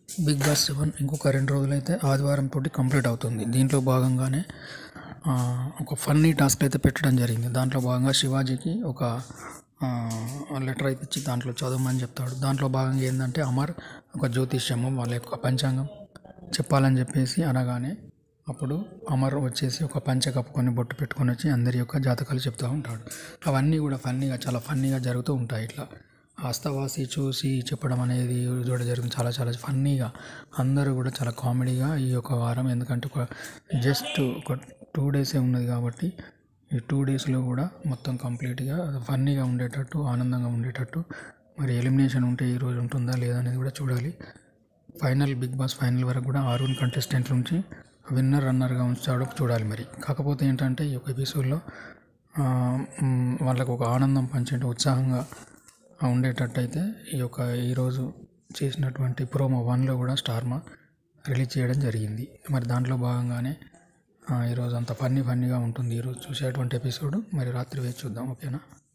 Big boss 7 ఇంకొక 2 రోజులైతే ఆదివారం తోటి కంప్లీట్ అవుతుంది. దీంట్లో భాగంగానే ఒక ఫన్నీ టాస్క్ అయితే పెట్టడం జరిగింది. దాంట్లో భాగంగా శివాజీకి ఒక లెటర్ అయితే ఇచ్చి దాంట్లో చదవమని చెప్తాడు. దాంట్లో భాగంగా ఏంటంటే అమర్ ఒక జ్యోతిష్యము వాళ్ళ యొక్క పంచాంగం చెప్పాలని చెప్పేసి అనగానే అప్పుడు అమర్ వచ్చేసి ఒక పంచె కప్పుకొని బొట్టు పెట్టుకొని వచ్చి అందరి యొక్క జాతకాలు చెప్తూ ఉంటాడు. అవన్నీ కూడా చాలా ఫన్నీగా జరుగుతూ ఉంటాయి. ఇట్లా ఆస్తవాసి చూసి చెప్పడం అనేది కూడా జరుగుతుంది. చాలా ఫన్నీగా అందరూ కూడా చాలా కామెడీగా ఈ యొక్క వారం, ఎందుకంటే జస్ట్ ఒక 2 డేసే ఉన్నది కాబట్టి ఈ 2 డేస్లో కూడా మొత్తం కంప్లీట్గా ఫన్నీగా ఉండేటట్టు, ఆనందంగా ఉండేటట్టు, మరి ఎలిమినేషన్ ఉంటే ఈరోజు ఉంటుందా లేదా అనేది కూడా చూడాలి. బిగ్ బాస్ ఫైనల్ వరకు కూడా 6 కంటెస్టెంట్ల నుంచి విన్నర్ రన్నర్గా ఉంచాడో చూడాలి. మరి కాకపోతే ఏంటంటే ఈ యొక్క ఎపిసోడ్లో వాళ్ళకు ఒక ఆనందం పంచే ఉత్సాహంగా ఉండేటట్టయితే ఈరోజు చేసినటువంటి ప్రోమో 1లో కూడా స్టార్మా రిలీజ్ చేయడం జరిగింది. మరి దాంట్లో భాగంగానే ఈరోజు అంత ఫన్నీగా ఉంటుంది ఈరోజు చూసేటువంటి ఎపిసోడ్. మరి రాత్రి వేచి చూద్దాం. ఓకేనా?